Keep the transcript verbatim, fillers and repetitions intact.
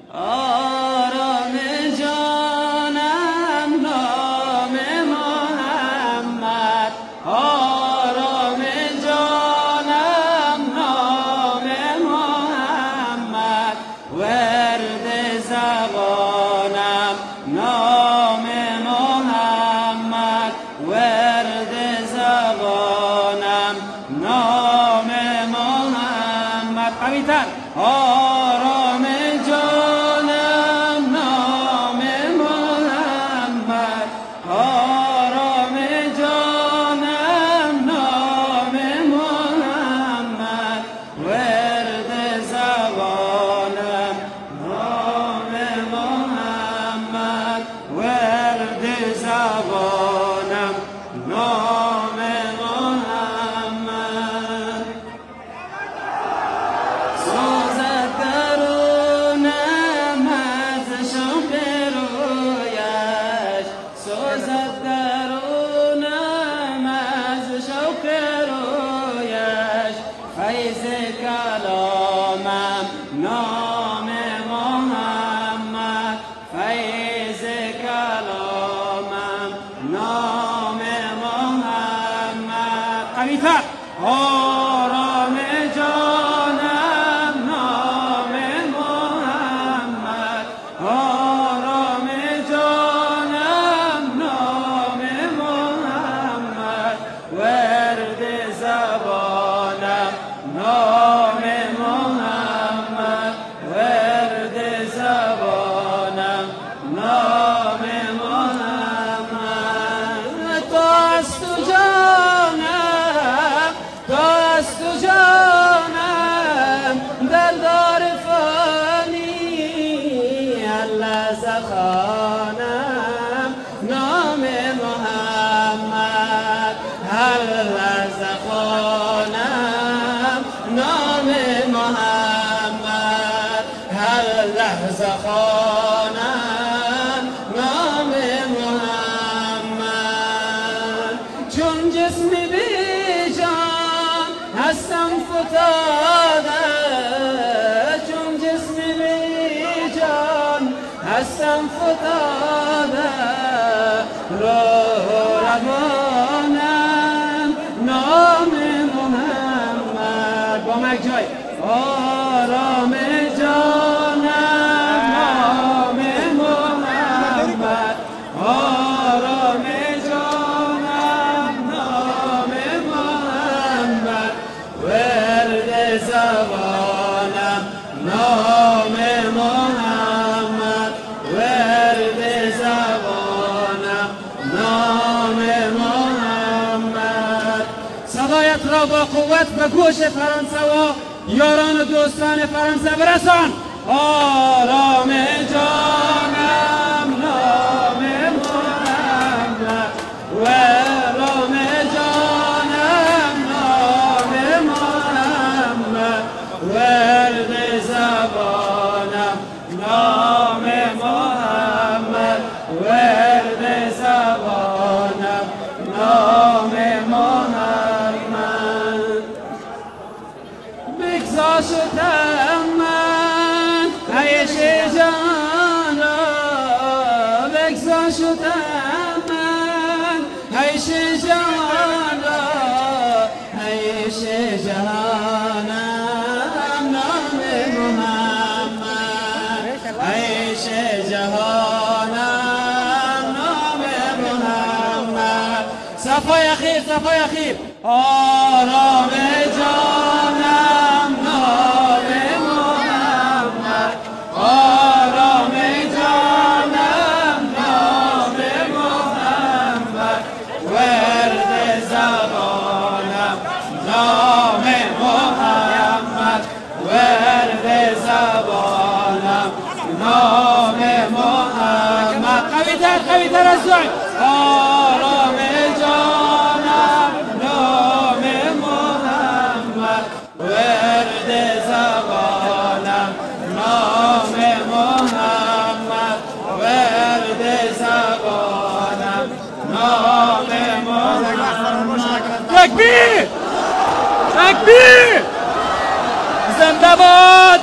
آرام جانم نام محمد، آرام جانم نام محمد، ورد زبانم نام محمد، ورد زبانم نام محمد. قوی‌تر. آرام جانم نام محمد، آرام جانم نام محمد، ورد زبانم نام محمد، ورد زبانم نام محمد. سوزد درونم از شوق رویش، سوزد درونم از شوق رویش، فیض کلامم نام محمد، فیض کلامم نام محمد. قوی‌تر. آرام جانم نام محمد، آرام جانم نام محمد، ورد زبانم نام محمد، ورد زبانم نام محمد. تو از تو جانم، تو از تو جانم، در دار فانی اللحظه خوانم نام محمد، هر لحظه خوانم نام محمد، هر لحظه خوانم نام محمد. چون جسم بی جان هستم فتاده، چون جسم بی جان هستم فتاده، روح روانم نام محمد. با مک جای. آرام جانم نام محمد، آرام جانم نام محمد، ورد زبانم نام محمد، ورد زبانم نام محمد. صدایت را با قوت به گوش فرانسه و یاران و دوستان فرانسه برسان. آرام جانم نام محمد، آرام جانم نام محمد، ورد زبانم نام محمد، ورد زبانم نام محمد. بگذار شدم من عیش جهان را، بگذار شدم من عیش جهان را، عیش جهانم نام محمد، عیش جهانم نام محمد. صفای اخیر، صفای اخیر. آرام جانم نام محمد، آرام جانم نام محمد، ورد زبانم نام محمد، ورد زبانم نام محمد. قوی‌تر، قوی‌تر از جای. آرام جانم نام محمد، ورد زبانم نام محمد، ورد زبانم نام محمد. تکبیر! تکبیر! زنده باد!